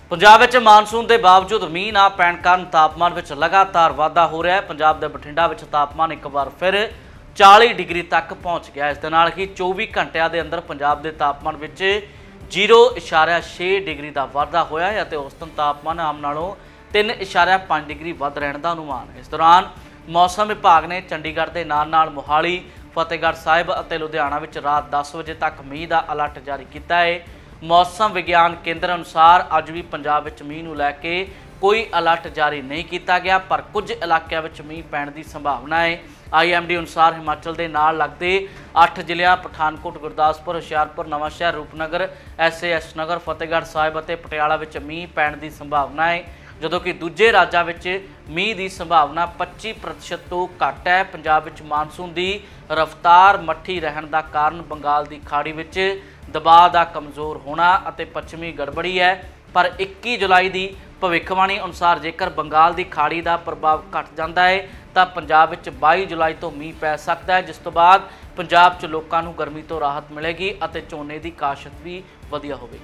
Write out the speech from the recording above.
पंजाब विच monsoon के बावजूद मीह ना पैण कारण तापमान विच लगातार वाधा हो रहा है। पंजाब के बठिंडा विच तापमान एक बार फिर 40 डिग्री तक पहुँच गया। इस दे नाल ही 24 घंटिया के अंदर पंजाब के तापमान विच 0.6 डिग्री का वाधा होया है और औसतन तापमान आम नालों 3.5 डिग्री वध रहने का अनुमान है। इस दौरान मौसम विभाग ने चंडीगढ़ के नाल मोहाली, फतेहगढ़ साहिब और लुधियाना में रात 10 बजे तक मीह का अलर्ट जारी किया है। मौसम विज्ञान केंद्र अनुसार अज भी पंजाब विच मीह नूं लैके कोई अलर्ट जारी नहीं किया गया, पर कुछ इलाकों में मीह पैण की संभावना है। IMD अनुसार हिमाचल के नाल लगते 8 जिलों पठानकोट, गुरदासपुर, हुशियारपुर, नवांशहर, रूपनगर, SAS नगर, फतेहगढ़ साहिब और पटियाला में मीह पैण की संभावना है, जदों कि दूजे राज्यों में मीह की संभावना 25% तो घट है। पंजाब विच मानसून की रफ्तार मट्ठी रहने का कारण बंगाल की खाड़ी में दबाव का कमज़ोर होना और पश्चिमी गड़बड़ी है, पर 21 जुलाई की भविष्यवाणी अनुसार जेकर बंगाल की खाड़ी का प्रभाव घट जाता है तो पंजाब विच 22 जुलाई तो मीह पै सकता है, जिस तो बाद पंजाब च लोगों को गर्मी तो राहत मिलेगी और झोने की काशत भी वधिया होगी।